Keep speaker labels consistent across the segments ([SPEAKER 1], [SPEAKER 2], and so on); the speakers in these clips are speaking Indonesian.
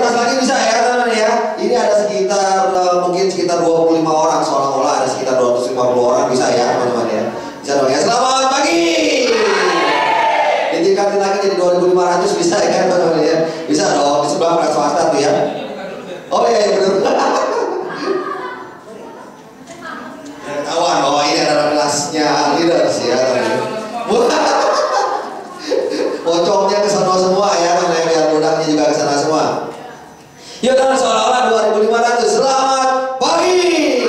[SPEAKER 1] Diperluas lagi bisa ya teman-teman ya. Ini ada sekitar mungkin sekitar 25 orang, seolah-olah ada sekitar 250 orang bisa ya teman-teman ya. Bisa dong ya. Selamat pagi. Ditingkatin lagi jadi 2.500 bisa ya teman-teman ya. Bisa dong, di sebelah peran swasta tuh ya. Oh iya benar. Kawan, oh ini adalah kelasnya leaders ya teman-teman. Pocongnya ke sana semua ya teman-teman, biar budaknya juga ke sana semua. Yuk teman, seolah-olah 2.500. Selamat pagi.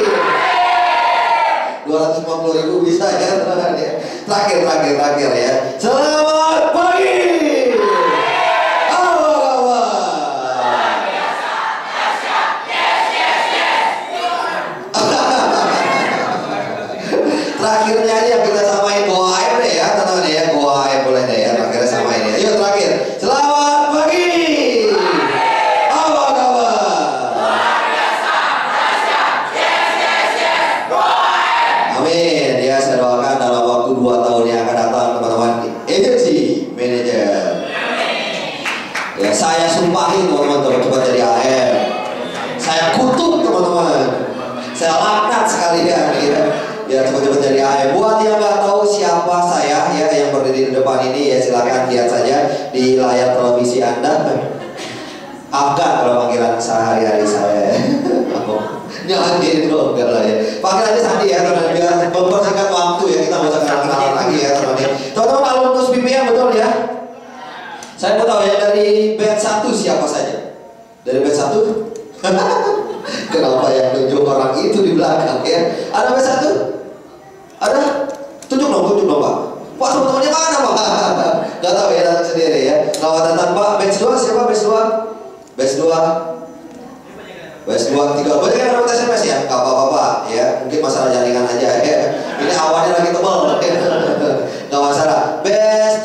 [SPEAKER 1] 250.000 bisa ya teman-teman ya. Terakhir ya. Selamat pagi. Terakhirnya aja yang kita samain go air deh ya teman-teman ya. Go air boleh deh ya. Terakhirnya samain ya. Yuk terakhir. Selamat pagi. Apa kabar? Amin. Ya saya doakan dalam waktu 2 tahun yang akan datang teman-teman agency manager. Ya saya sumpahin teman-teman cepat jadi AM. Saya kutuk teman-teman. Saya laknat sekalian ya. Ya cepat-cepat jadi AM. Buat yang nggak tahu siapa saya ya yang berdiri di depan ini ya silakan lihat saja di layar televisi Anda. Afgan kalau panggilan sehari-hari saya. Jangan gitu enggak lah ya. Panggil aja Sandi ya teman-teman biar mempersingkat waktu ya, kita mau kenalan lagi ya teman-teman. Teman-teman alumnus PPM betul ya? Saya mau tahu ya dari batch 1 siapa saja? Dari batch 1? Kenapa yang tunjuk orang itu di belakang ya? Ada batch 1? Ada? Tunjuk dong Pak. Pak teman-temannya mana Pak? Gak tahu ya, datang sendiri ya. Selamat datang Pak. Batch 2 siapa batch 2? Batch 2 Batch 2, 3, banyak yang dapat SMS ya? Gak apa-apa ya, mungkin masalah jaringan aja ya. Ini awannya lagi tebal gak masalah. Batch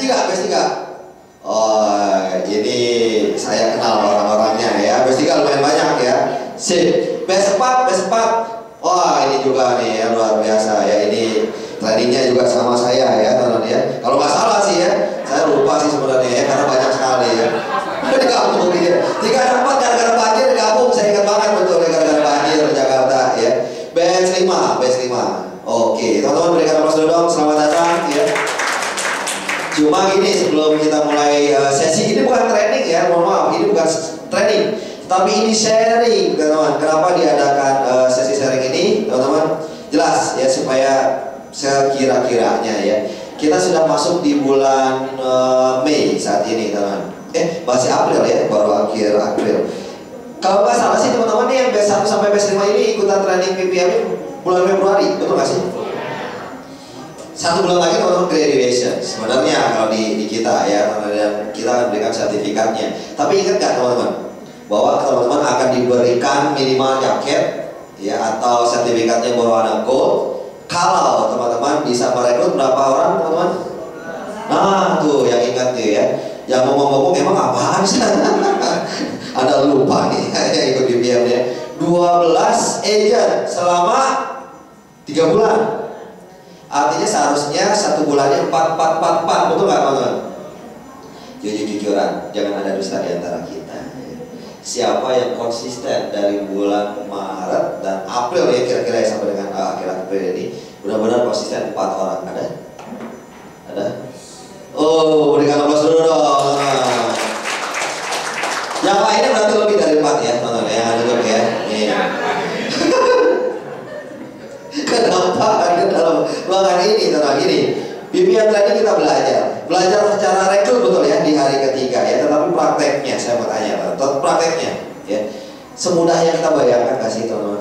[SPEAKER 1] 3 Oh, ini saya kenal orang-orangnya ya. Batch 3 lumayan banyak ya. Sip. Batch 4 Wah ini juga nih yang luar biasa ya. Ini trainingnya juga sama saya ya teman-teman ya. Kalau nggak salah sih ya, saya lupa sih sebenarnya ya karena banyak sekali ya. Digabung gitu. 3 dan 4 gara-gara banjir digabung, saya ingat banget betul gara-gara banjir di Jakarta ya. Batch 5. Oke, teman-teman berikan aplaus dulu dong, selamat datang ya. Cuma gini sebelum kita mulai sesi ini bukan training ya, mohon maaf ini bukan training, tapi ini sharing teman-teman. Kenapa diadakan sesi sharing ini teman-teman? Jelas ya supaya sekira-kiranya ya kita sudah masuk di bulan Mei saat ini teman-teman. Masih April ya, baru akhir April. Kalau nggak salah sih teman-teman nih yang batch 1 sampai batch 5 ini ikutan training PPM bulan Februari, betul nggak sih? 1 bulan lagi teman-teman graduation. Sebenarnya kalau di kita ya, dan kita akan berikan sertifikatnya. Tapi ingat nggak teman-teman bahwa teman-teman akan diberikan minimal jaket ya atau sertifikatnya berwarna gold kalau teman-teman bisa merekrut berapa orang teman-teman? Nah tuh yang ingat tuh ya. Yang ngomong-ngomong emang apaan sih? Anda lupa nih yang ikut BPM ya. 12 agent selama 3 bulan. Artinya seharusnya 1 bulannya 4, betul nggak teman-teman? Jujur-jujuran, jangan ada dusta di antara kita. Siapa yang konsisten dari bulan Maret dan April ya kira-kira ya sampai dengan akhir April ini benar-benar konsisten 4 orang ada? Ada? Oh, berikan aplaus dulu dong. Yang lainnya berarti lebih dari 4 ya teman-teman yang ada juga ya. Kenapa ada dalam ruangan ini teman ini? BPM tadi kita belajar secara rekrut betul ya di hari ketiga ya, tetapi prakteknya saya mau tanya prakteknya ya semudah yang kita bayangkan nggak sih teman-teman?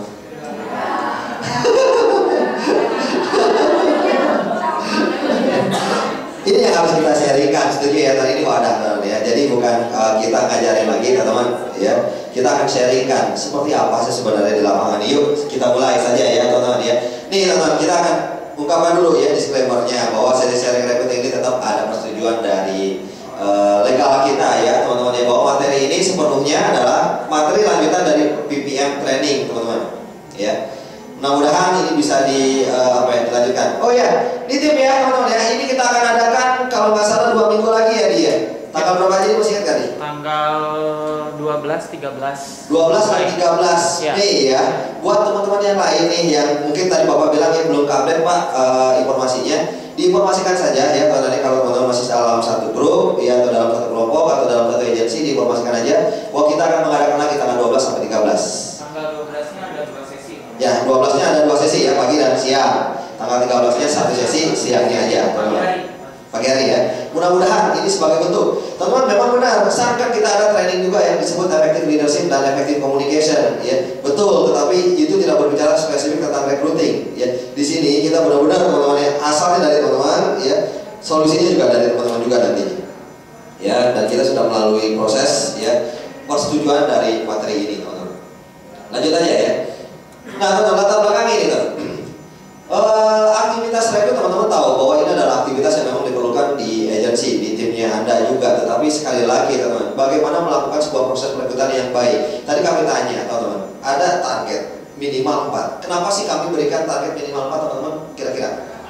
[SPEAKER 1] Ini yang harus kita sharingkan, setuju ya? Tadi ini wadah teman ya. Jadi bukan kita ngajarin lagi teman-teman ya. Kita akan sharingkan seperti apa sih sebenarnya di lapangan. Yuk kita mulai saja ya teman-teman ya. Nih teman-teman kita akan ungkapkan dulu ya disclaimer-nya bahwa sesi sharing recruiting ini tetap ada persetujuan dari legal kita ya teman-teman ya, bahwa materi ini sepenuhnya adalah materi lanjutan dari PPM training teman-teman ya. Mudah-mudahan ini bisa dilanjutkan. Oh ya, ini tim ya teman-teman ya. Ini kita akan adakan kalau nggak salah 2 minggu lagi ya dia. Tanggal berapa aja masih ingat gak nih?
[SPEAKER 2] Tanggal 12 13
[SPEAKER 1] 12 sampai 13 Mei ya. Buat teman-teman yang lain nih yang mungkin tadi Bapak bilang yang belum update Pak informasinya, diinformasikan saja ya teman-teman. Kalau teman-teman masih dalam satu grup ya, atau dalam satu kelompok atau dalam satu agensi, diinformasikan aja bahwa kita akan mengadakan lagi tanggal 12 sampai 13.
[SPEAKER 2] Tanggal 12-nya ada 2 sesi.
[SPEAKER 1] Ya, 12-nya ada 2 sesi ya, pagi dan siang. Tanggal 13-nya 1 sesi, siangnya aja teman-teman. Pagi hari ya. Mudah-mudahan ini sebagai bentuk. Teman-teman memang benar, kan kita ada training juga yang disebut effective leadership dan effective communication ya. Betul, tetapi itu tidak berbicara spesifik tentang recruiting ya. Di sini kita benar-benar teman-teman ya, asalnya dari teman-teman ya, solusinya juga dari teman-teman juga nantinya. Ya, dan kita sudah melalui proses ya persetujuan dari materi ini teman-teman. Lanjut aja ya. Nah, tentang latar belakang ini kan. Aktivitas rekrut teman-teman tahu bahwa ini adalah aktivitas yang memang diperlukan di agensi, di timnya Anda juga. Tetapi sekali lagi teman-teman, bagaimana melakukan sebuah proses perekrutan yang baik? Tadi kami tanya teman-teman, ada target minimal 4. Kenapa sih kami berikan target minimal 4 teman-teman? Kira-kira?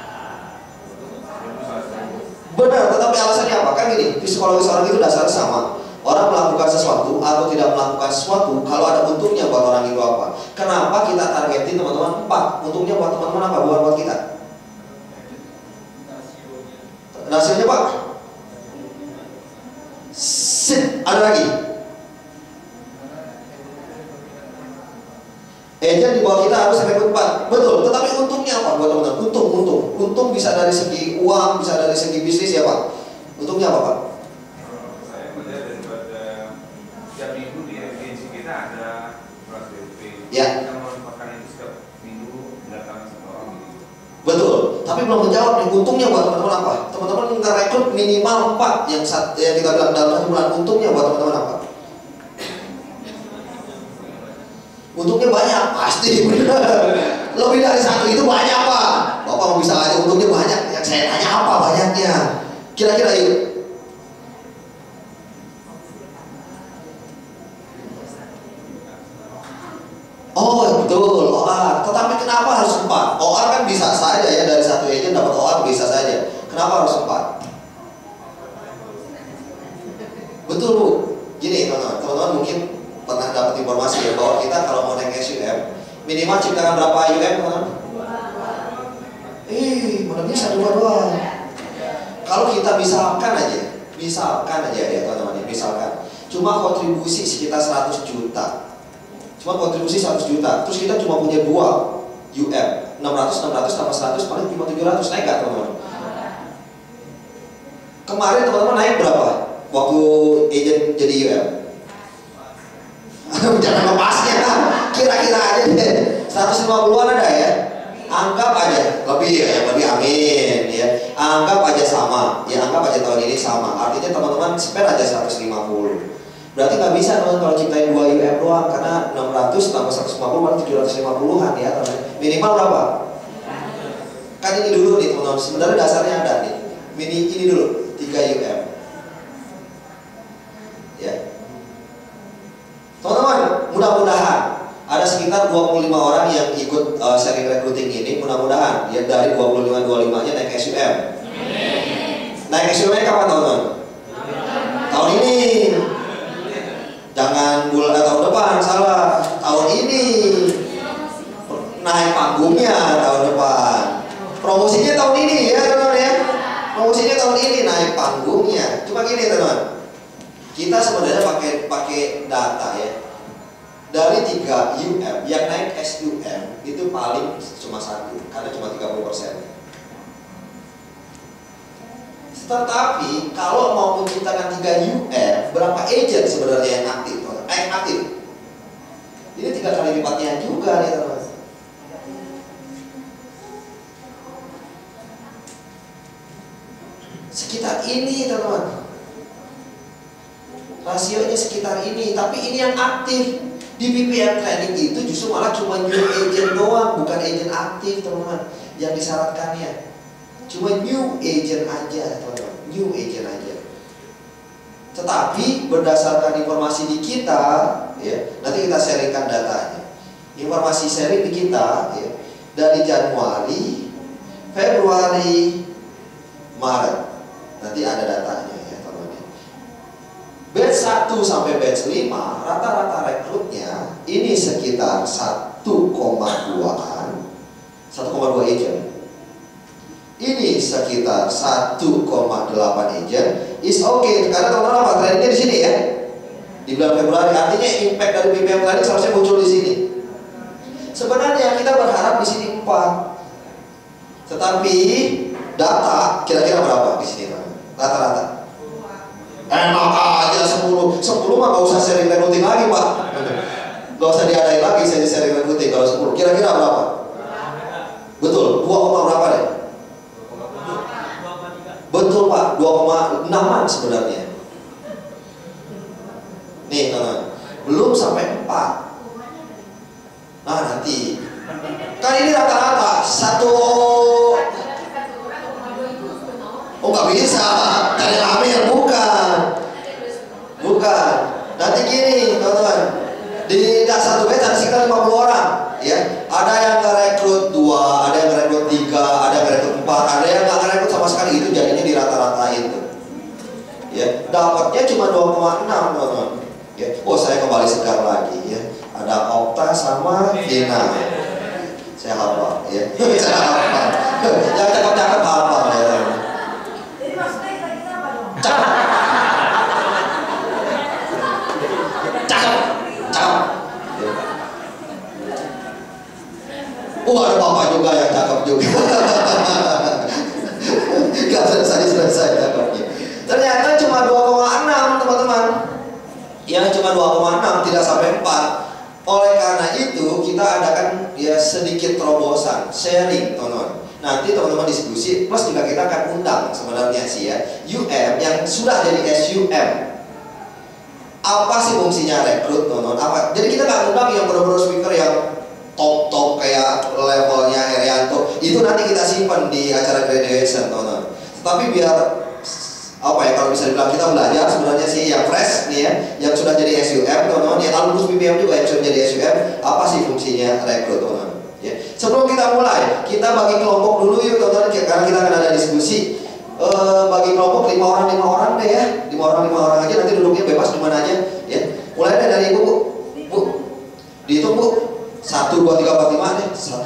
[SPEAKER 1] Benar, tetapi alasannya apa? Kan gini, psikologis orang itu dasarnya sama. Orang melakukan sesuatu atau tidak melakukan sesuatu, kalau ada untungnya buat orang itu apa? Kenapa kita targetin teman-teman 4? Untungnya buat teman-teman apa? Bukan buat kita. Rasionya Pak? Sip, ada lagi. Agent di bawah kita harus rekrut 4. Betul, tetapi untungnya apa buat teman-teman? Untung bisa dari segi uang, bisa dari segi bisnis ya Pak. Untungnya apa Pak? Ya. Betul, tapi belum menjawab nih untungnya buat teman-teman apa? Teman-teman ngerekrut minimal 4 yang kita bilang dalam 1 bulan, untungnya buat teman-teman apa? Untungnya banyak, pasti benar. Lebih dari 1 itu banyak Pak. Bapak mau bisa aja untungnya banyak. Yang saya tanya apa banyaknya? Kira-kira yuk. Oh betul, OR. Tetapi kenapa harus 4? OR kan bisa saja ya, dari 1 agent dapat OR bisa saja. Kenapa harus 4? Betul Bu. Gini teman-teman mungkin pernah dapat informasi ya bahwa kita kalau mau naik SUM minimal ciptakan berapa UM teman-teman? Mana bisa 2 doang. Kalau kita misalkan aja ya teman-teman, misalkan cuma kontribusi sekitar 100 juta. Terus kita cuma punya 2 UM, 600 tambah 100 paling cuma 700, naik gak teman-teman? Kemarin teman-teman naik berapa? Waktu agent jadi UM? Jangan lepasnya, kira-kira aja deh 150-an ada ya? Anggap aja, lebih amin ya. Anggap aja sama, ya anggap aja tahun ini sama. Artinya teman-teman spend aja 150. Berarti nggak bisa teman kalau ciptain 2 UM doang, karena 600 tambah 150 malah 750-an ya teman. Minimal berapa? Kan ini dulu nih teman-teman, sebenarnya dasarnya ada nih. Ini dulu 3 UM. Ya. Teman-teman, mudah-mudahan ada sekitar 25 orang yang ikut sharing recruiting ini. Mudah-mudahan ya dari 25-nya naik SUM. Naik SUM-nya kapan teman-teman? Tahun ini. Jangan bulan tahun depan, salah. Tahun ini naik panggungnya tahun depan. Promosinya tahun ini ya teman-teman ya. Promosinya tahun ini naik panggungnya. Cuma gini teman-teman, kita sebenarnya pakai data ya. Dari 3 UM yang naik SUM itu paling cuma 1, karena cuma 30%. Tetapi kalau mau menciptakan 3 UM, berapa agent sebenarnya yang aktif? Aktif. Ini 3 kali lipatnya juga nih teman-teman. Sekitar ini teman-teman. Rasionya sekitar ini, tapi ini yang aktif. Di BPM training itu justru malah cuma new agent doang, bukan agent aktif teman-teman yang disyaratkannya. Cuma new agent aja teman-teman, new agent aja. Tetapi berdasarkan informasi di kita ya, nanti kita sharingkan datanya. Informasi sharing di kita ya, dari Januari, Februari, Maret. Nanti ada datanya ya teman-teman. Batch batch 1 sampai batch 5, rata-rata rekrutnya ini sekitar 1,2-an, 1,2 agent. Ini sekitar 1,8 agent. Is okay, karena teman-teman apa? Trainingnya di sini ya. Di bulan Februari, artinya impact dari BPM planning seharusnya muncul di sini. Sebenarnya kita berharap di sini 4. Tetapi data kira-kira berapa di sini rata-rata? Enak aja 10 mah gak usah sharing recruiting lagi Pak. Gak usah diadain lagi saya sharing recruiting kalau 10. Kira-kira berapa? Betul, 2, berapa deh? Betul Pak, 2,6-an sebenarnya. Nih teman, belum sampai 4. Nah nanti kan ini rata-rata 1. Oh nggak bisa, cari Amir bukan. Nanti gini teman-teman, di satu batch ada sekitar 50 orang, ya. Ada yang ngerekrut 2, ada yang ngerekrut 3, ada yang ngerekrut 4, ada yang nggak ngerekrut sama sekali. Itu jadinya di rata-ratain tuh. Ya, dapatnya cuma 2,6 teman-teman. Ya. Oh saya kembali segar lagi ya. Ada Okta sama Vina. Saya hafal ya. Saya hafal. Yang cakep-cakep hafal ya.
[SPEAKER 3] Jadi maksudnya kita apa dong?
[SPEAKER 1] Cakep. Ada bapak juga yang cakep juga. Gak selesai cakepnya. Ternyata cuma 2,6 teman-teman. Yang cuma 2,6 tidak sampai 4. Oleh karena itu kita adakan ya sedikit terobosan, sharing teman-teman. Nanti teman-teman diskusi, plus juga kita akan undang sebenarnya sih ya UM yang sudah jadi SUM. Apa sih fungsinya rekrut teman-teman? Apa? Jadi kita nggak undang yang benar-benar speaker yang top kayak levelnya Herianto. Itu nanti kita simpan di acara graduation teman-teman. Tapi biar apa ya, kalau bisa dibilang kita belajar sebenarnya sih yang fresh nih ya, yang sudah jadi SUM teman-teman, yang alumnus BPM juga yang sudah jadi SUM, apa sih fungsinya rekrut teman-teman ya. Sebelum kita mulai, kita bagi kelompok dulu yuk teman-teman, karena kita akan ada diskusi. Bagi kelompok 5 orang deh ya, 5 orang aja, nanti duduknya bebas di mana aja ya. Mulai deh dari ibu bu, dihitung bu, 1, 2, 3, 4, 5 deh, 1,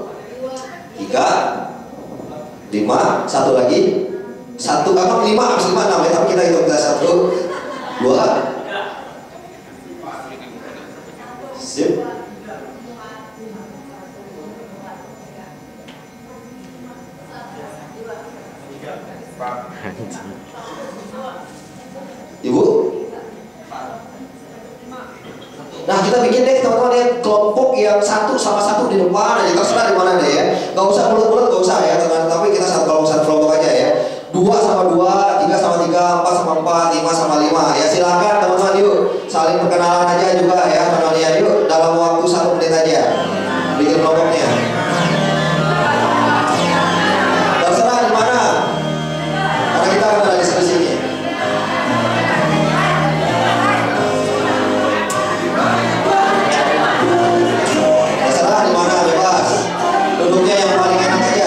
[SPEAKER 1] 3, 5, 1 lagi. 1, emang 5, habis 5, 6 ya, tapi kita hitung kita 1, 2, sip. Ibu. Nah kita bikin deh teman-teman ya, kelompok yang 1 sama 1 di depan aja, terserah di mana deh ya. Gak usah mulut-mulut, gak usah ya teman-teman, tapi kita satu kelompok aja ya. 2 sama 2, 3 sama 3, 4 sama 4, 5 sama 5. Ya silakan teman-teman yuk, saling perkenalan aja juga ya teman-teman ya. Yuk dalam waktu 1 menit aja bikin kelompoknya. Terserah di mana, karena kita akan ada diskusinya. Terserah di mana, bebas. Duduknya yang paling enak aja.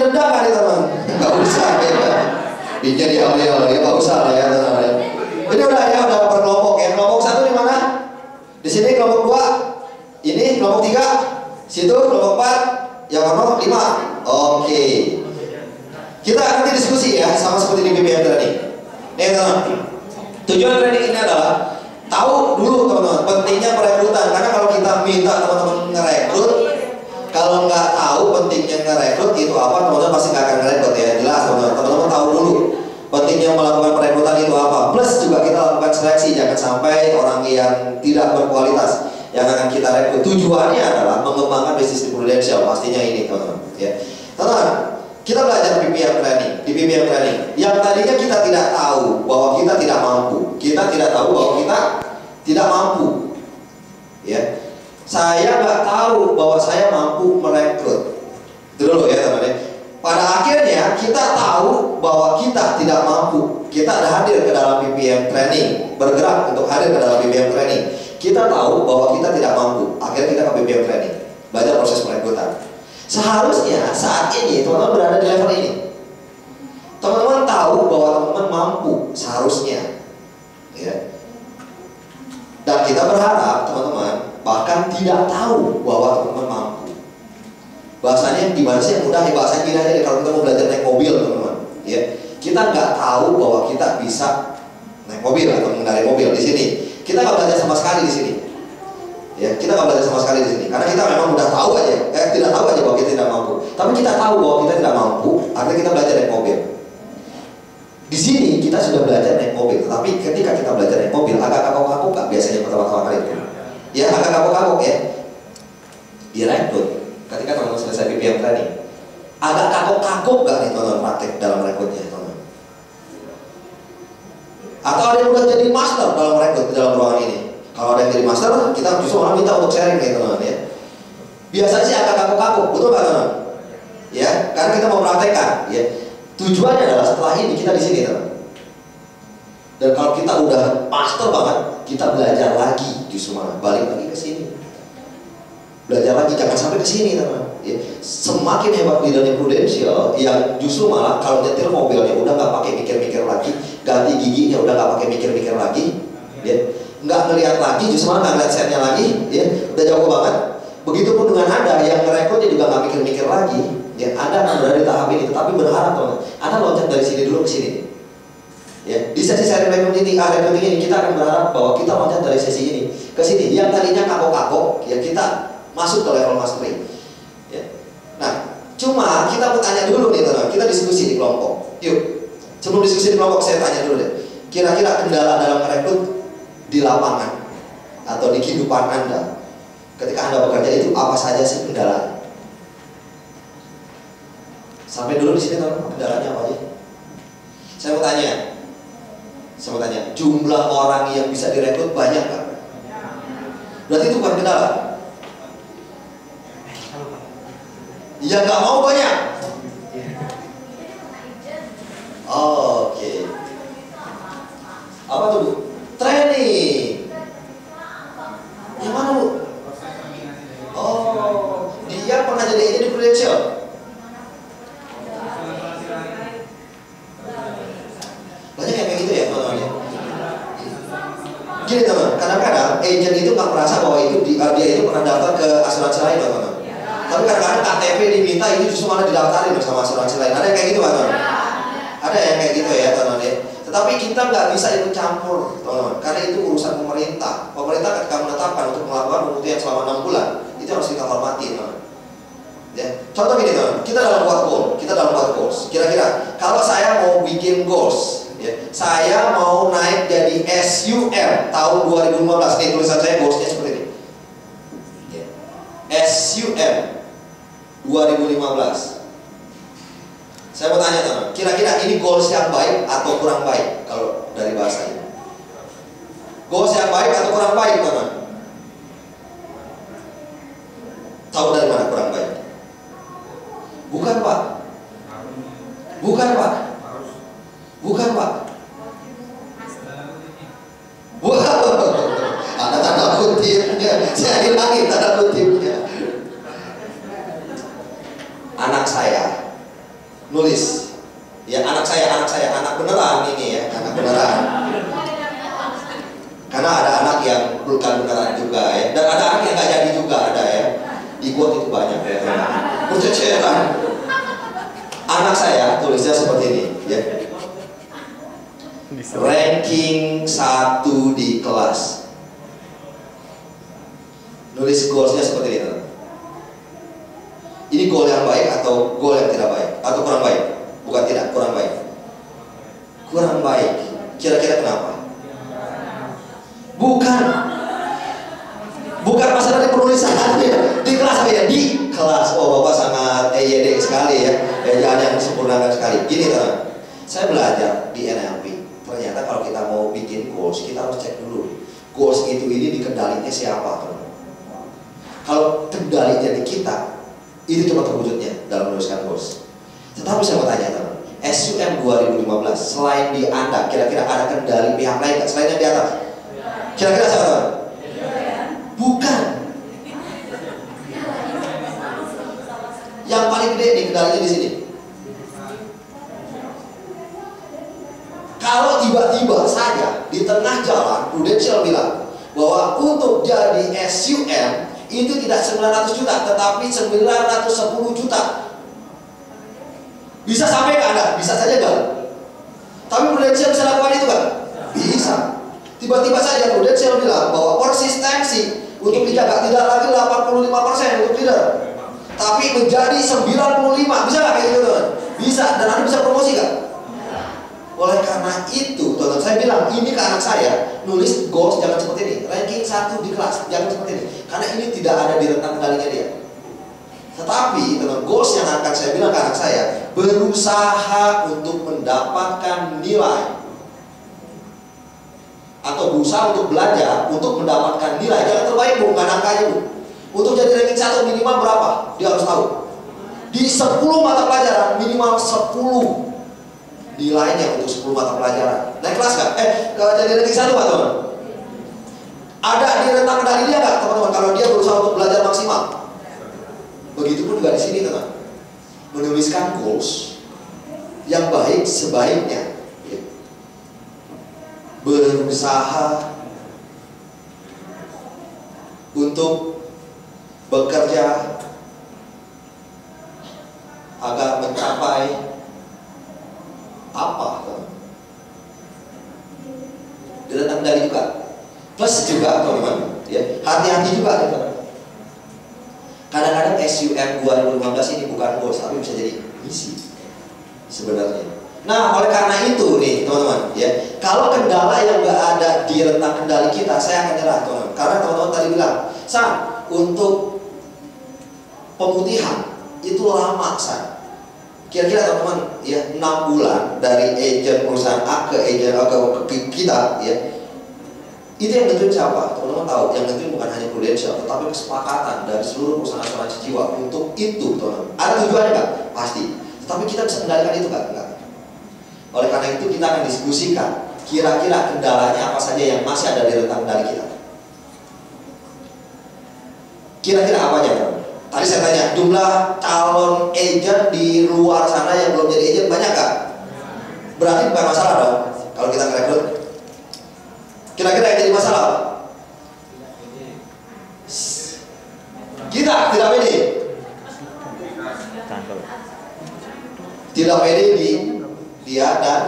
[SPEAKER 1] dendam kan nih teman? Nggak usah ya. Bikin diambil ya, nggak usah lah ya teman. Ini udah ya, udah per kelompok ya. Kelompok 1 di mana? Di sini kelompok 2. Ini kelompok 3. Situ kelompok 4. Yang kelompok 5. Oke. Kita nanti diskusi ya, sama seperti di BBM tadi. Nih teman. Tujuan training ini adalah tahu dulu teman-teman pentingnya perekrutan, karena kalau kita minta teman-teman ngerekrut, kalau nggak tahu pentingnya ngerekrut itu apa, teman-teman pasti nggak akan ngerekrut ya. Jelas teman-teman tahu dulu pentingnya melakukan perekrutan itu apa. Plus juga kita lakukan seleksi, jangan sampai orang yang tidak berkualitas yang akan kita rekrut. Tujuannya adalah mengembangkan bisnis di Prudential, pastinya ini teman-teman ya. Teman-teman, kita belajar BPM training, di BPM training yang tadinya kita tidak tahu bahwa kita tidak mampu, kita tidak tahu bahwa kita tidak mampu ya. Saya nggak tahu bahwa saya mampu merekrut dulu ya teman-teman. Pada akhirnya kita tahu bahwa kita tidak mampu, kita ada hadir ke dalam BPM training, bergerak untuk hadir ke dalam BPM training. Kita tahu bahwa kita tidak mampu, akhirnya kita ke BPM training, belajar proses perekrutan. Seharusnya saat ini teman-teman berada di level ini. Teman-teman tahu bahwa teman-teman mampu seharusnya ya. Dan kita berharap teman-teman bahkan tidak tahu bahwa teman-teman mampu. Bahasanya gimana sih yang mudah ya, bahasanya gini aja kalau kita mau belajar naik mobil teman-teman ya. Kita nggak tahu bahwa kita bisa naik mobil atau mengendarai mobil di sini. Kita nggak belajar sama sekali di sini. Ya, kita nggak belajar sama sekali di sini karena kita memang udah tahu aja, tidak tahu aja bahwa kita tidak mampu. Tapi kita tahu bahwa kita tidak mampu, akhirnya kita belajar naik mobil. Di sini kita sudah belajar naik mobil, tetapi ketika kita belajar naik mobil agak kakok-kakok nggak biasanya pertama-tama kali itu? Ya agak kakok-kakok ya. Direkrut ketika teman-teman selesai BPM training, agak kakok-kakok nggak nih teman-teman praktek dalam rekrutnya teman-teman? Atau ada yang udah jadi master dalam rekrut di dalam ruangan ini? Kalau ada yang jadi master, kita justru malah minta untuk sharing nih teman-teman ya. Biasanya sih agak kaku-kaku, betul nggak teman-teman? Ya, karena kita mau praktekkan. Ya, tujuannya adalah setelah ini kita di sini teman. Dan kalau kita udah master banget, kita belajar lagi, justru malah balik lagi ke sini. Belajar lagi, jangan sampai ke sini teman. Ya, semakin hebat leadernya Prudential, yang justru malah kalau nyetir mobilnya udah nggak pakai mikir-mikir lagi, ganti giginya udah nggak pakai mikir-mikir lagi, ya. Nggak ngelihat lagi, justru malah nggak ngeliat setnya lagi, ya udah jago banget. Begitupun dengan Anda yang merekrutnya juga nggak mikir-mikir lagi, ya Anda akan berada di tahap ini, tetapi berharap teman, Anda loncat dari sini dulu ke sini. Ya, di sesi seri recruiting ini kita akan berharap bahwa kita loncat dari sesi ini ke sini. Yang tadinya kakok-kakok, ya kita masuk ke level mastery. Ya. Nah, cuma kita mau tanya dulu nih teman, kita diskusi di kelompok. Yuk, sebelum diskusi di kelompok saya tanya dulu deh. Kira-kira kendala dalam merekrut di lapangan atau di kehidupan Anda ketika Anda bekerja itu apa saja sih kendalanya? Sampai dulu di sini teman, kendalanya apa aja? Saya mau tanya, jumlah orang yang bisa direkrut banyak nggak? Berarti itu bukan kendala. Ya nggak mau banyak. Oke. Apa tuh Bu? Training. Yang mana Bu? Oh, dia pernah jadi agent di Prudential. Banyak yang kayak gitu ya teman-teman ya. Gini teman, kadang-kadang agent itu nggak merasa bahwa itu dia itu pernah daftar ke asuransi lain teman-teman. Tapi kadang-kadang KTP diminta itu justru malah didaftarin bersama asuransi lain. Ada yang kayak gitu teman-teman? Ada yang kayak gitu ya teman-teman ya. Tetapi kita nggak bisa ikut campur teman-teman, karena itu urusan pemerintah. Pemerintah ketika menetapkan untuk melakukan pembuktian selama 6 bulan, itu harus kita hormati teman-teman. Ya. Contoh gini teman, kita dalam buat goals. Kira-kira kalau saya mau bikin goals, ya, saya mau naik jadi SUM tahun 2015. Nih tulisan saya goalsnya seperti ini. Ya. SUM 2015. Saya mau tanya teman, kira-kira ini goals yang baik atau kurang baik kalau dari bahasa ini? Goals yang baik atau kurang baik teman? Tahu dari mana kurang baik? Bukan Pak. Bukan Pak. Bukan Pak. Wow, ada tanda kutipnya. Saya hilangin tanda kutipnya. Anak saya nulis. Ya anak saya, anak beneran ini ya, anak beneran. Karena ada anak yang bukan beneran juga ya, dan ada anak yang nggak jadi juga ada ya. Di quote itu banyak ya, berceceran. Anak saya tulisnya seperti ini ya. Ranking 1 di kelas. Nulis goalsnya seperti ini. Ini goal yang baik atau goal yang tidak baik atau kurang baik? Bukan tidak, kurang baik. Kurang baik. Kira-kira kenapa? Bukan masalah di penulisannya di kelas ya, di kelas. Oh, Bapak sangat EYD sekali ya. Jangan yang disempurnakan sekali. Gini teman, saya belajar di NLP. Ternyata kalau kita mau bikin goals, kita harus cek dulu goals itu ini dikendalinya siapa teman. Kalau kendalinya di kita, itu cuma terwujudnya dalam menuliskan goals. Tetapi saya mau tanya teman, SUM 2015 selain di Anda, kira-kira ada kendali pihak lain nggak selain yang di atas? Kira-kira siapa teman? Bukan. Yang paling gede nih kendalinya di sini. Kalau tiba-tiba saja di tengah jalan Prudential bilang bahwa untuk jadi SUM itu tidak 900 juta tetapi 910 juta. Bisa sampai ke Anda? Bisa saja kan? Tapi Prudential bisa lakukan itu kan? Bisa. Tiba-tiba saja Prudential bilang bahwa konsistensi untuk dijaga tidak lagi 85% untuk leader, tapi menjadi 95. Bisa nggak kayak gitu teman? Bisa. Dan Anda bisa promosi kan? Oleh karena itu, teman-teman, saya bilang ini ke anak saya, nulis goals jangan seperti ini, ranking 1 di kelas jangan seperti ini, karena ini tidak ada di rentang kendalinya dia. Tetapi, teman, goals yang akan saya bilang ke anak saya, berusaha untuk mendapatkan nilai atau berusaha untuk belajar untuk mendapatkan nilai. Jangan terbaik bu, nggak angkanya bu. Untuk jadi ranking 1 minimal berapa? Dia harus tahu. Di 10 mata pelajaran minimal 10 nilainya untuk 10 mata pelajaran. Naik kelas nggak? Jadi ranking 1 nggak teman? Ada di rentang kendali dia nggak teman-teman? Kalau dia berusaha untuk belajar maksimal. Begitupun juga di sini teman. Menuliskan goals yang baik sebaiknya ya. Berusaha untuk bekerja agar mencapai apa? Datang dari juga. Plus juga teman-teman, ya hati-hati juga teman-teman. Kadang-kadang SUM 2015 ini bukan goals, tapi bisa jadi misi sebenarnya. Nah, oleh karena itu nih teman-teman, ya kalau kendala yang nggak ada di rentang kendali kita, saya akan nyerah teman-teman. Karena teman-teman tadi bilang, San, untuk pemutihan itu lama San. Kira-kira teman-teman ya 6 bulan dari agent perusahaan A ke agent A ke kita ya. Itu yang nentuin siapa? Teman-teman tahu, yang nentuin bukan hanya Prudential, tetapi kesepakatan dari seluruh perusahaan asuransi jiwa untuk itu teman-teman. Ada tujuannya nggak? Pasti. Tetapi kita bisa kendalikan itu nggak? Enggak. Oleh karena itu kita akan diskusikan kira-kira kendalanya apa saja yang masih ada di rentang kendali kita. Kira-kira apa aja teman? Tadi saya tanya, jumlah calon agent di luar sana yang belum jadi agent banyak gak? Berarti bukan masalah dong kalau kita ngerekrut. Kira-kira yang jadi masalah apa? Kita tidak pede. Tidak pede di dia dan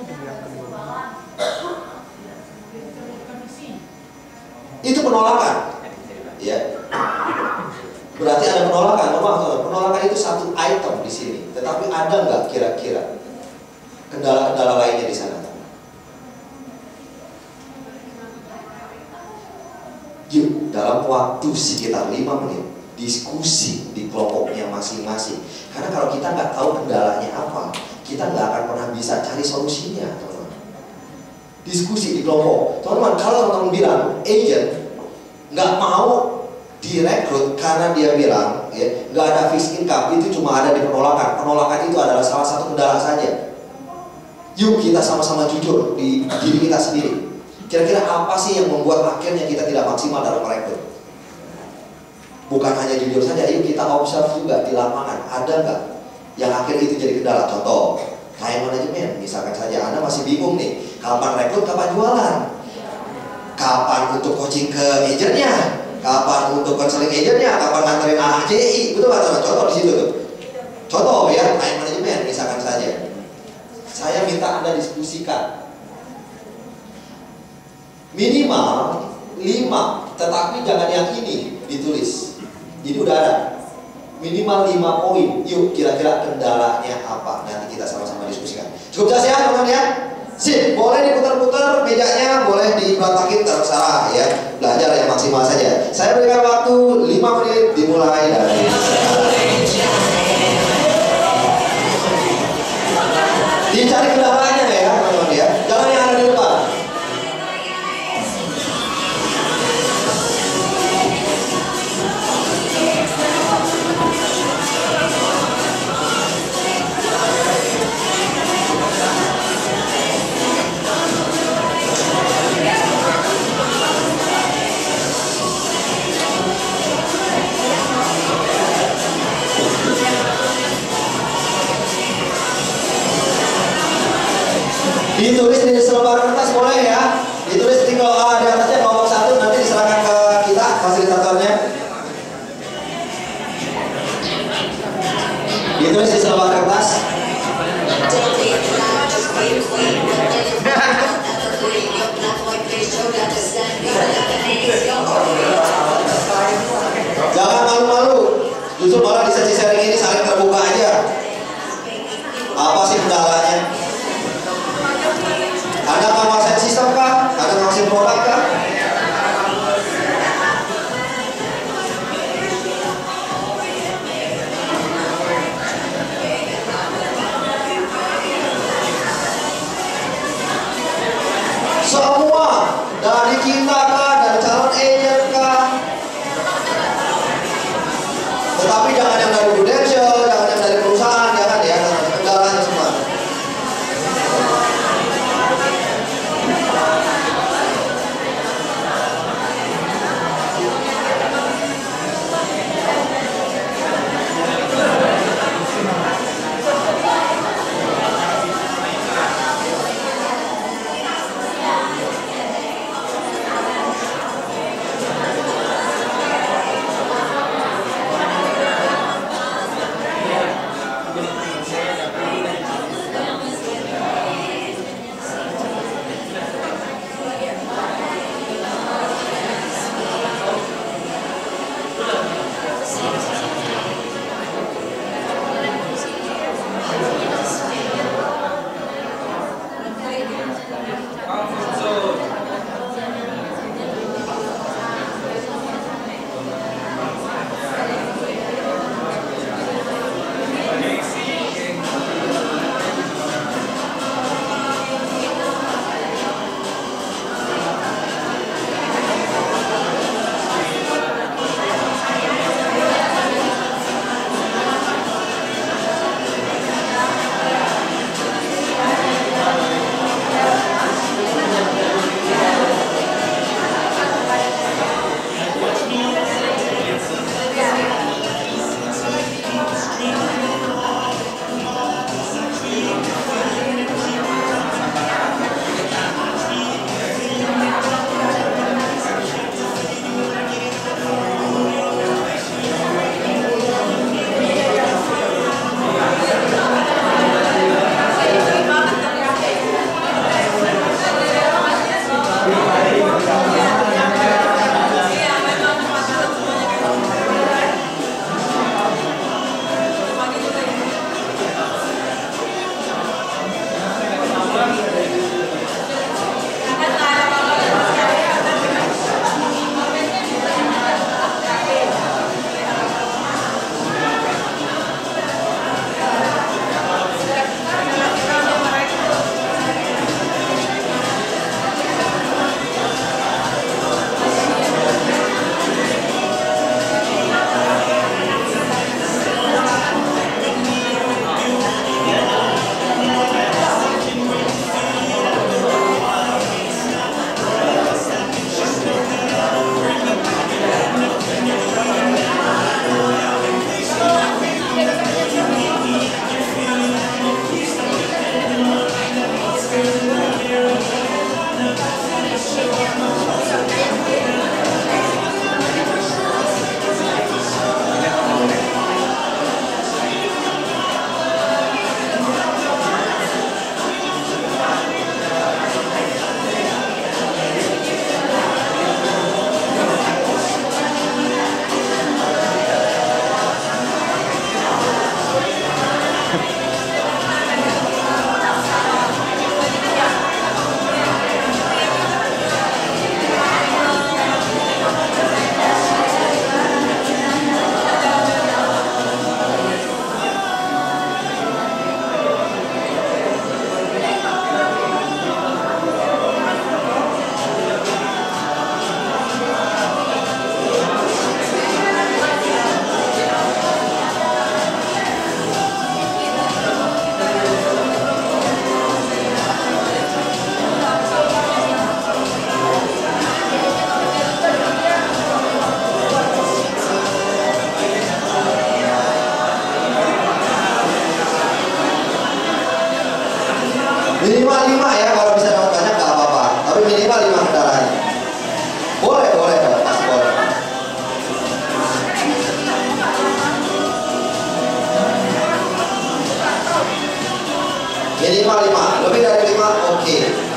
[SPEAKER 1] itu penolakan. Ya. Berarti ada penolakan, penolakan itu satu item di sini. Tetapi ada nggak kira-kira kendala-kendala lainnya di sana? Yuk, dalam waktu sekitar 5 menit diskusi di kelompoknya masing-masing. Karena kalau kita nggak tahu kendalanya apa, kita nggak akan pernah bisa cari solusinya, teman-teman. Diskusi di kelompok, teman-teman. Kalau teman-teman bilang agent nggak mau direkrut karena dia bilang ya nggak ada fixed income, itu cuma ada di penolakan. Penolakan itu adalah salah satu kendala saja. Yuk kita sama-sama jujur di diri kita sendiri. Kira-kira apa sih yang membuat akhirnya kita tidak maksimal dalam merekrut? Bukan hanya jujur saja, yuk kita observe juga di lapangan. Ada nggak yang akhirnya itu jadi kendala. Contoh, time management. Misalkan saja Anda masih bingung nih, kapan rekrut, kapan jualan, kapan untuk coaching ke agentnya, kapan untuk konseling agentnya, kapan nganterin AHCI, betul nggak teman? Contoh di situ tuh. Contoh ya, time management misalkan saja. Saya minta Anda diskusikan minimal 5, tetapi jangan yang ini ditulis. Ini udah ada. Minimal 5 poin. Yuk, kira-kira kendalanya apa? Nanti kita sama-sama diskusikan. Cukup jelas ya, teman-teman ya? Sip, boleh diputar-putar mejanya, boleh diberantakin, terserah ya. Belajar yang maksimal saja. Saya berikan waktu 5 menit dimulai dari sekarang. Dicari kendalanya ya, teman-teman ya. Jangan yang ada di depan. Ditulis di selembar kertas boleh ya. Ditulis tinggal di atasnya kelompok 1, nanti diserahkan ke kita fasilitatornya. Ditulis di selembar kertas. Jangan malu-malu. Justru malah di sesi sharing ini saling terbuka aja. Apa sih kendalanya? Ada penguasaan sistem kah? Ada penguasaan produk kah? Semua, dari kita kah? Dari calon agent kah? Tetapi jangan yang dari prudential, jangan yang dari perusahaan, jangan ya, kendalanya semua. Minimal 5 ya, kalau bisa dapat banyak nggak apa-apa. Tapi minimal 5 kendaraan. Boleh dong, Mas, boleh. Minimal 5, lebih dari 5, oke.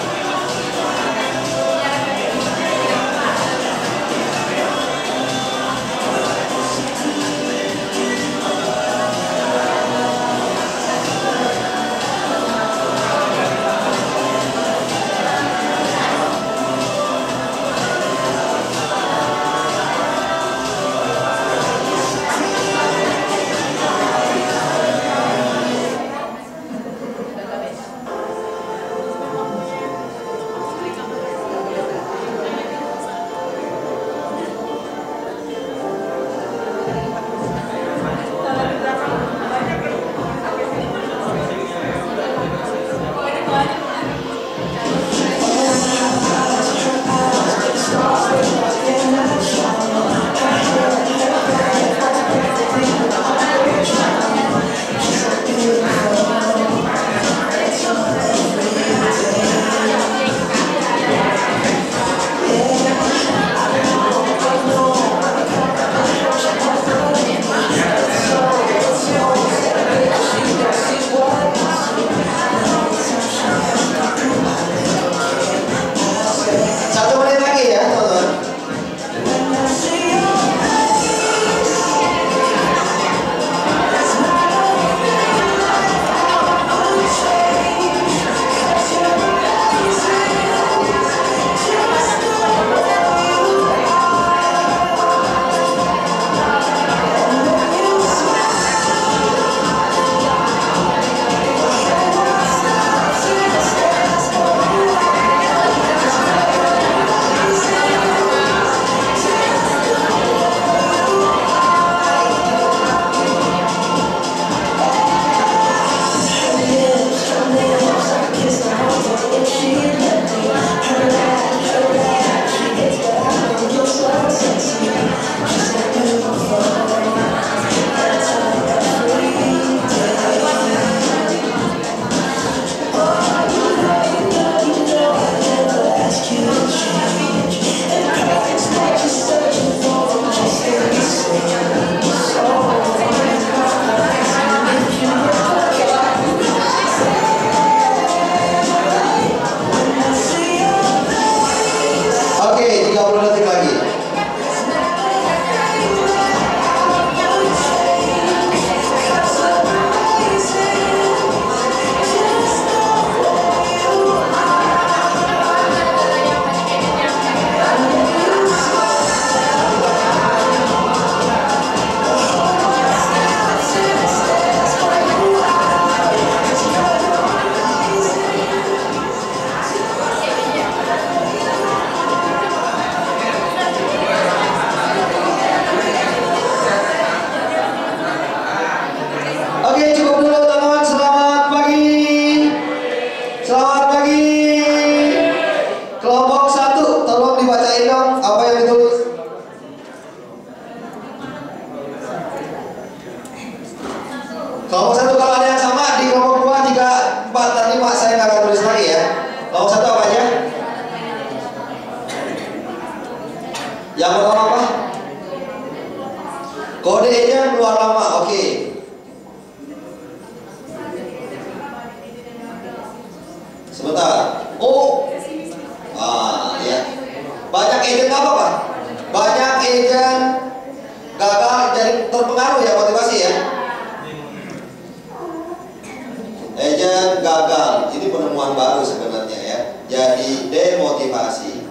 [SPEAKER 1] Kelompok 1 kalau ada yang sama di kelompok 2, 3, 4, dan 5 saya nggak akan tulis lagi ya. Kelompok 1 apa aja? Yang pertama apa? Kode nya keluar lama, oke. Sebentar. Oh, ya. Banyak agent apa Pak? Banyak agent gagal jadi terpengaruh ya, motivasi ya. Agent gagal, ini penemuan baru sebenarnya ya. Jadi demotivasi.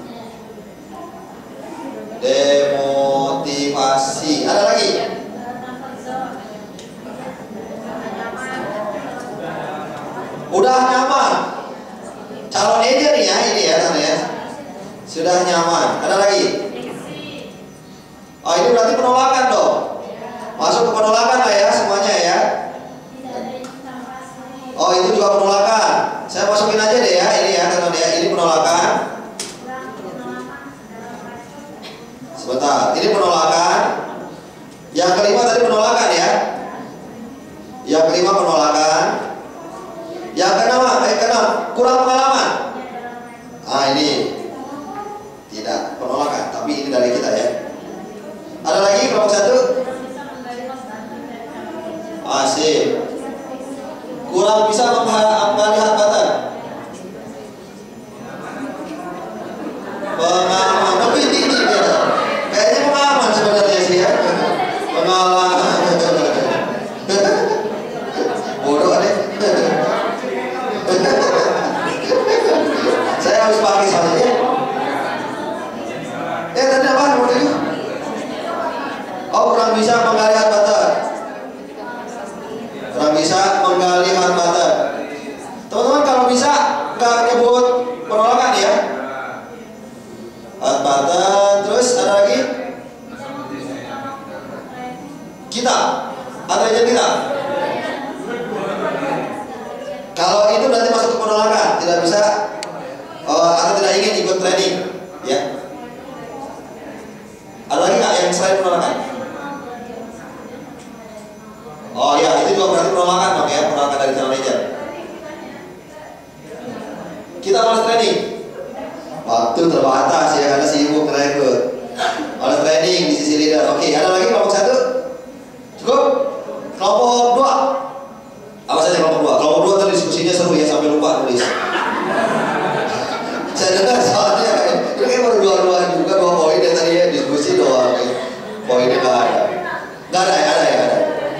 [SPEAKER 1] Demotivasi. Ada lagi? Udah nyaman. Calon agent ya ini ya, Tanda ya. Sudah nyaman. Ada lagi? Oh, ini berarti penolakan dong. Masuk ke penolakan lah ya semuanya ya. Oh, itu juga penolakan. Saya masukin aja deh ya, ini ya, teman ya. Ini penolakan. Sebentar, ini penolakan. Yang kelima tadi penolakan ya. Yang kelima penolakan. Yang keenam, keenam. kurang pengalaman. Ah, ini tidak penolakan, tapi ini dari kita ya. Ada lagi kelompok 1? Asik. Kurang bisa menggali hambatan. Pengalaman, tapi ini dia. Kayaknya pengalaman sebenarnya sih ya. Pengalaman. Bodoh deh. Saya harus pakai soalnya. Tadi apa nomor 7? Oh, kurang bisa menggali hambatan. Kurang bisa menggali hambatan. Teman-teman kalau bisa nggak nyebut penolakan ya. Hambatan, terus ada lagi? Kita, atau aja kita. Kalau itu berarti masuk ke penolakan, tidak bisa atau tidak ingin ikut training, ya. Ada lagi nggak yang selain penolakan? Oh ya, itu juga berarti penolakan dong ya, penolakan dari channel manager. Kita malas training. Waktu terbatas ya karena sibuk rekrut. Malas training di sisi leader. Oke, ada lagi kelompok 1? Cukup? Kelompok 2? Apa saja kelompok 2? Kelompok 2 tadi diskusinya seru ya sampai lupa nulis. Saya dengar soalnya ini kayak baru 2 juga 2 poin ya tadi ya, diskusi doang ya. Poinnya nggak ada. Nggak ada ya, ada.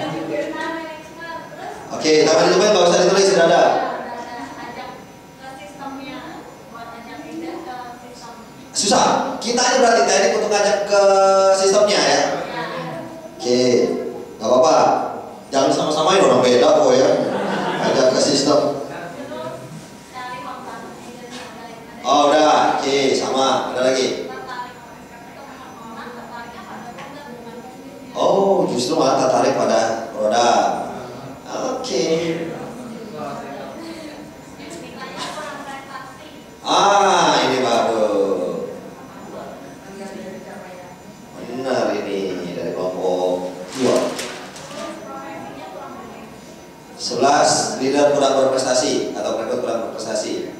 [SPEAKER 1] Oke, tapi manajemen nggak usah ditulis, sudah ada. Susah. Kita aja berarti teknik untuk ngajak ke sistemnya ya. Oke, nggak apa-apa. Jangan sama-samain orang beda kok ya. Ngajak ke sistem. Oh udah, oke, sama. Ada lagi? Oh, justru malah tertarik pada produk. Oke. Ah, ini baru. Benar ini dari kelompok 2. 11 leader kurang berprestasi atau rekrut kurang berprestasi.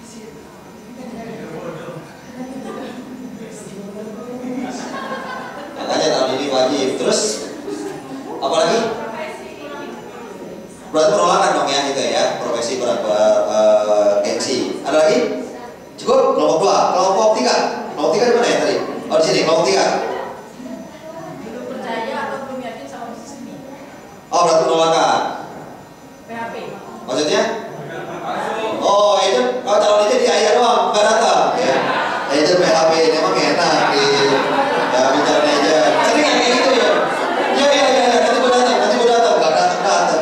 [SPEAKER 1] Makanya tahun ini wajib. Terus apa lagi? Berarti penolakan dong ya gitu ya. Profesi kurang bergengsi. Ada lagi? Cukup? Kelompok 2, kelompok 3. Kelompok 3 di mana ya tadi? Oh di sini, kelompok 3.
[SPEAKER 3] Belum percaya atau belum yakin sama bisnis ini.
[SPEAKER 1] Oh berarti penolakan.
[SPEAKER 3] PHP.
[SPEAKER 1] Maksudnya? Oh agent, kalau calon agent di ayah doang, nggak datang ya. Agent PHP, emang enak di ya bicara agent. Sering kayak gitu ya? Iya, nanti gue datang, nggak datang.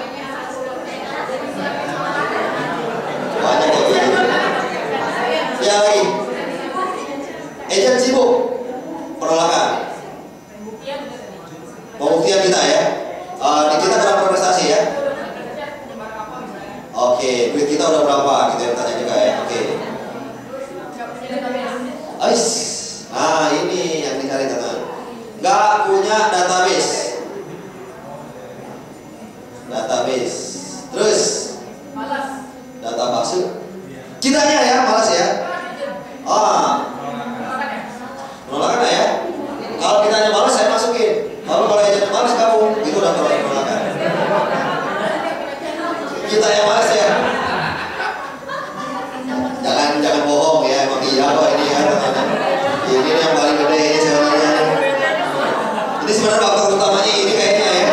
[SPEAKER 1] Banyak kayak gitu. Ya lagi, agent sibuk, penolakan. Pembuktian kita ya. Di kita kurang berprestasi ya. Oke, duit kita udah berapa gitu yang tanya juga ya. Oke. Ais, nah ini yang dicari teman. Nggak punya database. Terus
[SPEAKER 3] Malas.
[SPEAKER 1] data maksud. Kitanya ya malas ya. Penolakan ya. Kalau kitanya malas saya masukin. Kalau agentnya malas kamu, itu udah penolakan. Kita yang malas ya. Jangan bohong ya, emang iya kok ini ya. Ini yang paling gede ini sebenarnya. Ini sebenarnya faktor utamanya ini kayaknya ya.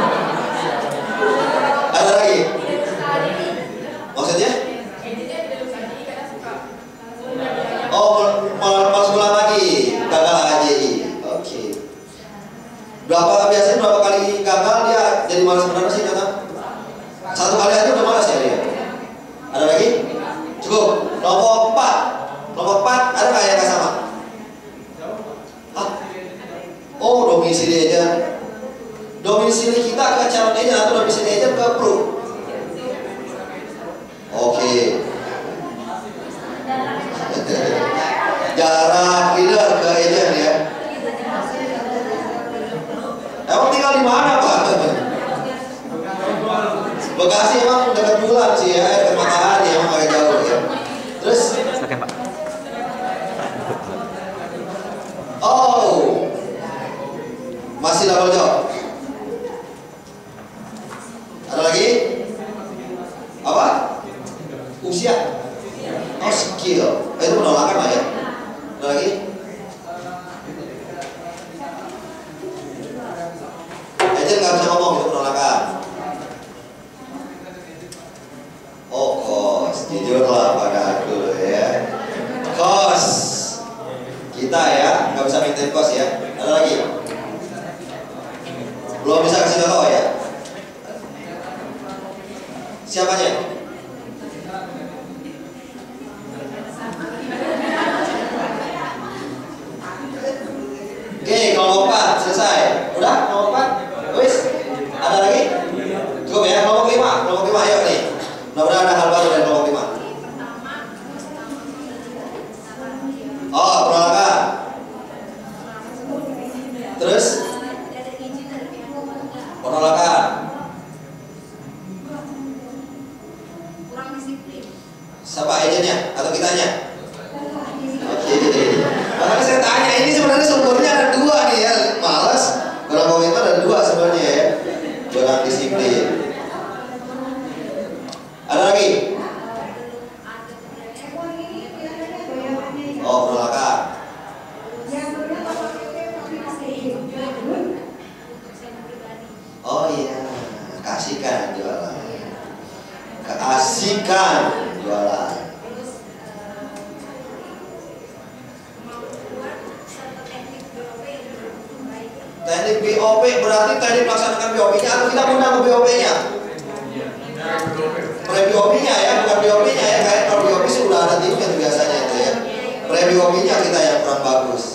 [SPEAKER 1] Ada lagi? Maksudnya? Oh, malas pulang lagi, gagal HJI. Oke. Biasanya berapa kali gagal dia jadi malas benar sih kata? 1 kali aja udah malas ya dia. Ada lagi? Cukup. Kelompok 4 ada nggak yang nggak sama? Oh domisili aja. Domisili kita ke calon agent atau domisili agent ke pro? Oke. Jarak leader ke agent ya. Emang tinggal di mana Pak? Bekasi emang dekat bulan sih ya, dekat matahari emang agak jauh. Masih double job. Ada lagi? Apa? Usia. Oh, skill. Itu penolakan lah ya. Ada lagi? Agent nggak bisa ngomong, itu penolakan. Oh, kos. Jujurlah pada aku ya. Kos. Kita ya, nggak bisa maintain kos ya. Ada lagi? Belum bisa kasih contoh ya? Siapanya? Oke, kelompok 4 selesai. Udah kelompok 4? Wis? Ada lagi? Cukup ya, kelompok 5. Kelompok 5 ayo nih. Mudah-mudahan ada hal baru dari kelompok 5. Oh, penolakan. Terus? Penolakan. Siapa agennya atau kitanya? Oke. Makanya saya tanya, ini sebenarnya sumbernya ada 2 nih ya. Males. Kurang komitmen ada 2 sebenarnya ya. Kurang disiplin. Ada lagi? Oh, penolakan. Oh iya, kasihkan jualan. Keasikan jualan. Teknik BOP berarti teknik melaksanakan BOP-nya atau kita undang ke BOP-nya? Pre-BOP-nya ya, bukan BOP-nya ya. Kayak kalau BOP sudah ada timnya biasanya itu ya. Pre-BOP-nya kita yang kurang bagus.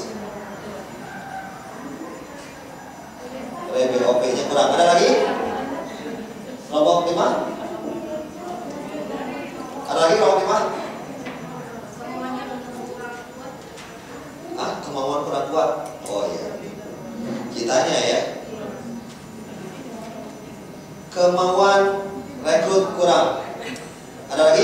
[SPEAKER 1] Pre-BOP-nya kurang. Ada lagi? Kelompok 5? Ada lagi kelompok 5? Ah, kemauan kurang kuat. Oh iya. Kitanya ya. Kemauan rekrut kurang. Ada lagi?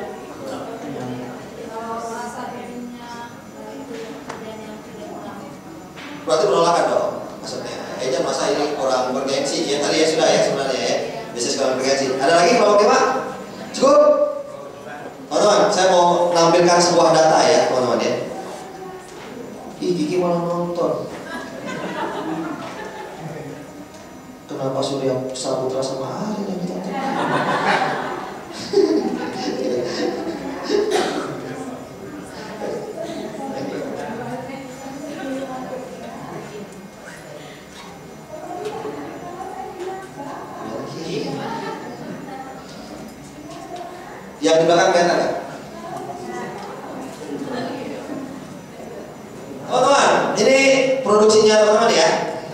[SPEAKER 1] Berarti penolakan dong maksudnya. Eja masa ini orang bergengsi ya, tadi ya sudah ya sebenarnya ya. Bisnis kurang bergengsi. Ada lagi kelompok 5? Cukup? Teman-teman, saya mau menampilkan sebuah data ya teman-teman ya. Ih, Gigi malah nonton. Kenapa Surya Saputra sama Ari yang kita yang di belakang kelihatan nggak? Teman-teman, ini produksinya teman-teman ya.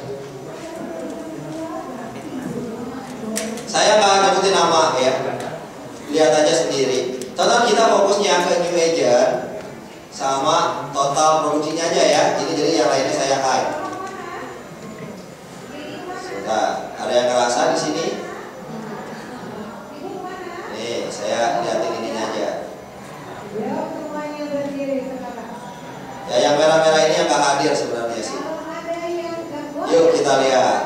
[SPEAKER 1] Saya nggak nyebutin nama ya, lihat aja sendiri. Teman-teman, kita fokusnya ke new agent sama total produksinya aja ya. Ini jadi yang lainnya saya hide. Sebentar, ada yang ngerasa di sini? Nih, saya lihatin ininya aja. Ya, yang merah-merah ini yang nggak hadir sebenarnya sih. Yuk kita lihat.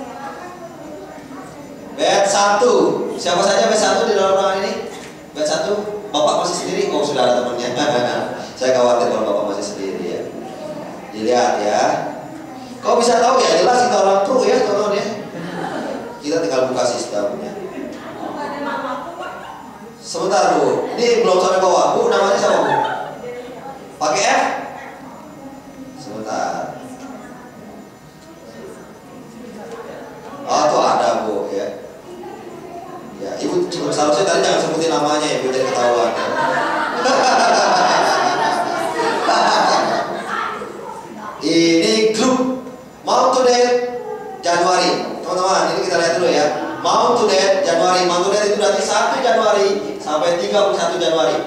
[SPEAKER 1] Batch 1. Siapa saja batch 1 di dalam ruangan ini? Batch 1. Bapak masih sendiri? Oh, sudah ada temannya. Saya khawatir kalau Bapak masih sendiri ya. Dilihat ya. Kau bisa tahu ya, jelas kita orang tuh ya, teman-teman ya. Kita tinggal buka sistemnya. Sebentar Bu, ini belum sampai bawah. Bu, namanya siapa Bu? Pakai F? Sebentar. Oh, tuh ada Bu ya. Ya, Ibu seharusnya tadi jangan sebutin namanya ya, Ibu, jadi ketahuan ya. Ini grup Mount to Date Januari. Teman-teman, ini kita lihat dulu ya. Mount to Date Januari. Mount to Date itu berarti 1 Januari sampai 31 Januari.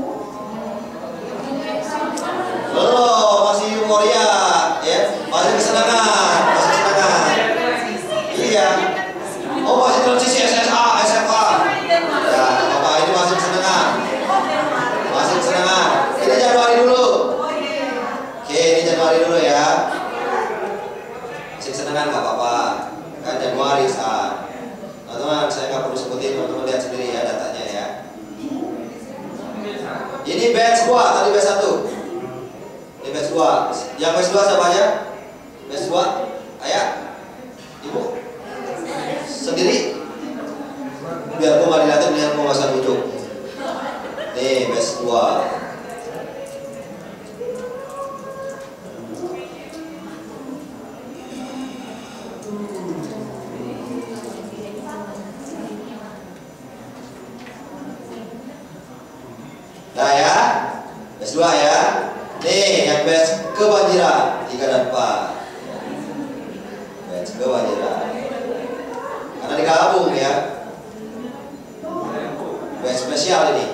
[SPEAKER 1] Masih euforia ya. Masih kesenangan, masih kesenangan. Iya. Oh, masih transisi SSA, SMA. Ya, Bapak ini masih kesenangan. Masih kesenangan. Ini Januari dulu. Oke, ini Januari dulu ya. Masih kesenangan nggak Bapak? Ini batch 2, tadi batch 1. Ini batch 2. Yang batch 2 siapa aja? Batch 2. Ayah? Ibu? Sendiri? Biar gua nggak dilihatin, biar gua nggak usah duduk. Nih batch 2. Nah ya, batch 2 ya. Nih yang batch kebanjiran 3 dan 4. Batch kebanjiran. Karena digabung ya. Batch spesial ini.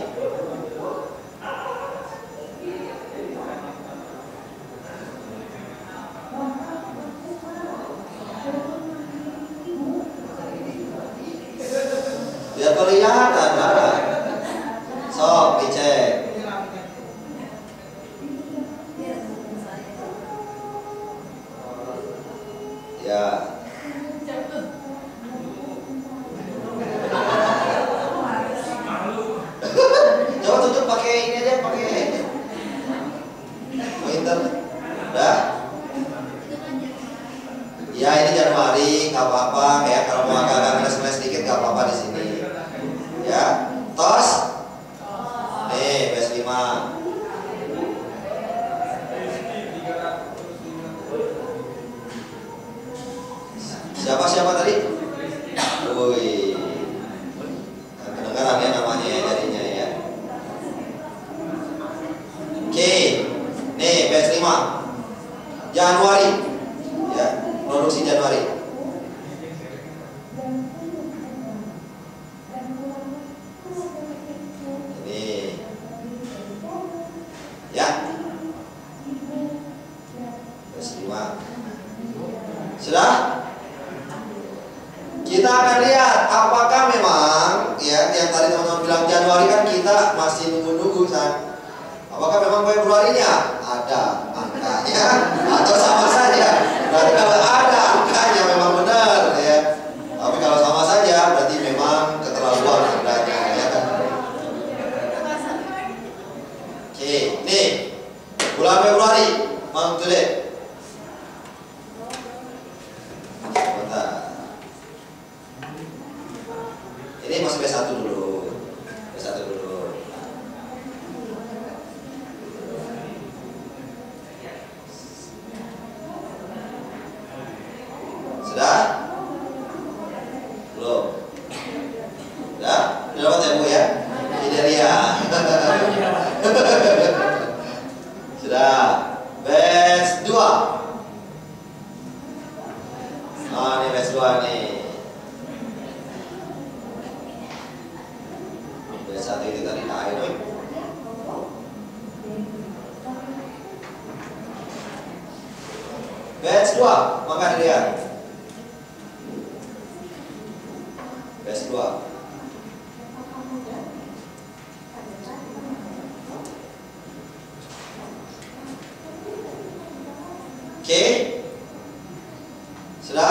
[SPEAKER 1] Biar kelihatan mana. Sok dicek. Ya. Coba tutup pakai ini aja, pakai pointer. Udah? Ya ini Januari, nggak apa-apa. Kayak kalau mau agak-agak ngeles-ngeles sedikit nggak apa-apa di sini. Ya, tos. Nih, batch 5. Siapa tadi? Woi. Kedengaran ya namanya ya jadinya ya. Oke. Nih, batch 5. Januari. Ya, produksi Januari. Ya, batch 5. Sudah? Kita akan lihat apakah memang ya yang tadi teman-teman bilang Januari kan kita masih nunggu-nunggu kan. Apakah memang Februarinya ada angkanya atau sama saja? Berarti kalau ada angkanya memang benar ya. Tapi kalau sama saja berarti memang keterlaluan angkanya ya. Oke, nih bulan Februari, month to date. Bentar. Ini masih B1 dulu. B1 dulu. Sudah? Belum? Sudah? Sudah dapat ya Bu ya? Ini dia. Sudah. Batch 2. Nah, ini batch 2 nih. Batch 1 itu tadi naik. Batch 2, maka dilihat. Batch 2. Oke, sudah?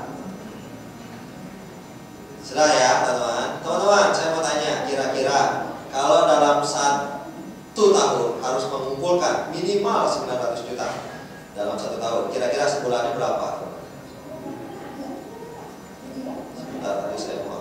[SPEAKER 1] Sudah ya teman-teman. Teman-teman, saya mau tanya, kira-kira kalau dalam 1 tahun harus mengumpulkan minimal 900 juta dalam 1 tahun, kira-kira sebulannya berapa? Sebentar, tadi saya mau